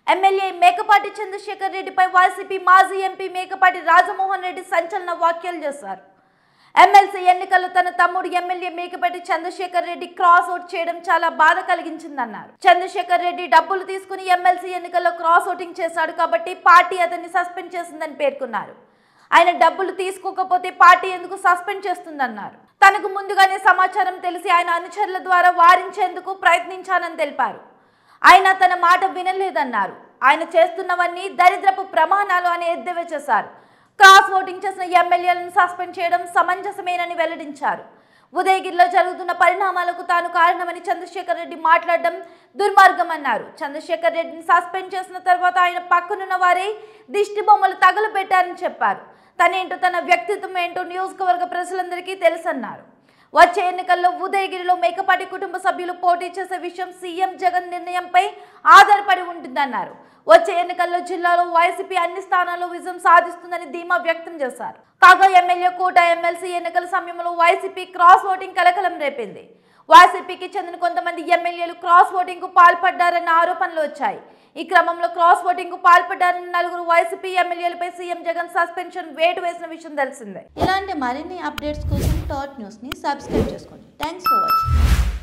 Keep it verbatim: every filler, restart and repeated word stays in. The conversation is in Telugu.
ఎమ్మెల్యే మేకపాటి చంద్రశేఖర్ రెడ్డిపై వైసీపీ మాజీ ఎంపీ మేకపాటి రాజమోహన్ రెడ్డి సంచలన వ్యాఖ్యలు చేశారు. ఎమ్మెల్సీ ఎన్నికల్లో తన తమ్ముడు MLA Mekapati Chandrasekhar Reddy cross vote చేయడం చాలా బాధ కలిగించిందన్నారు. చంద్రశేఖర్ రెడ్డి డబ్బులు తీసుకుని ఎమ్మెల్సీ ఎన్నికల్లో క్రాస్ ఓటింగ్ చేశాడు కాబట్టి పార్టీ అతన్ని సస్పెండ్ చేసిందని పేర్కొన్నారు. ఆయన డబ్బులు తీసుకోకపోతే పార్టీ ఎందుకు సస్పెండ్ చేస్తుందన్నారు. తనకు ముందుగానే సమాచారం తెలిసి ఆయన అనుచరుల ద్వారా వారించేందుకు ప్రయత్నించానని తెలిపారు. ఆయన తన మాట వినలేదన్నారు. ఆయన చేస్తున్నవన్నీ దరిద్రపు ప్రమాణాలు అని ఎద్దేవా చేశారు. క్రాస్ ఓటింగ్ చేసిన ఎమ్మెల్యేలను సస్పెండ్ చేయడం సమంజసమేనని వెల్లడించారు. ఉదయగిరిలో జరుగుతున్న పరిణామాలకు తాను కారణమని చంద్రశేఖర్ రెడ్డి మాట్లాడడం దుర్మార్గం అన్నారు. చంద్రశేఖర్ రెడ్డిని సస్పెండ్ చేసిన తర్వాత ఆయన పక్కనున్న వారే దిష్టి బొమ్మలు తగలబెట్టారని చెప్పారు. తనేంటో తన వ్యక్తిత్వం ఏంటో నియోజకవర్గ ప్రజలందరికీ తెలుసన్నారు. వచ్చే ఎన్నికల్లో ఉదయగిరిలో మేకపాటి కుటుంబ సభ్యులు పోటీ చేసే విషయం సీఎం జగన్ నిర్ణయంపై ఆధారపడి ఉంటుందన్నారు. వచ్చే ఎన్నికల్లో జిల్లాలో వైసీపీ అన్ని స్థానాల్లో విజయం సాధిస్తుందని ధీమా వ్యక్తం చేశారు. కాగా ఎమ్మెల్యే కోట ఎమ్మెల్సీ ఎన్నికల సమయంలో వైసీపీ క్రాస్ ఓటింగ్ కలకలం రేపింది. వైసీపీకి చెందిన కొంతమంది ఎమ్మెల్యేలు క్రాస్ ఓటింగ్ కు పాల్పడ్డారన్న ఆరోపణలు వచ్చాయి. ఈ క్రమంలో క్రాస్ ఓటింగ్ కు పాల్పడ్డారన్న నలుగురు వైసీపీ ఎమ్మెల్యేలపై సీఎం జగన్ సస్పెన్షన్ వేటు వేసిన విషయం తెలిసిందే. ఇలాంటి మరిన్ని అప్డేట్స్ కోసం టాట్ న్యూస్ ని సబ్స్క్రైబ్ చేసుకోండి. Thanks for watching.